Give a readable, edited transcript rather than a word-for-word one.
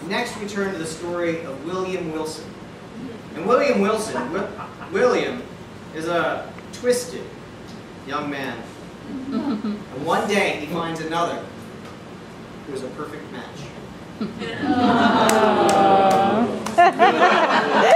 Next, we turn to the story of William Wilson. And William Wilson, William is a twisted young man. And one day, he finds another who is a perfect match.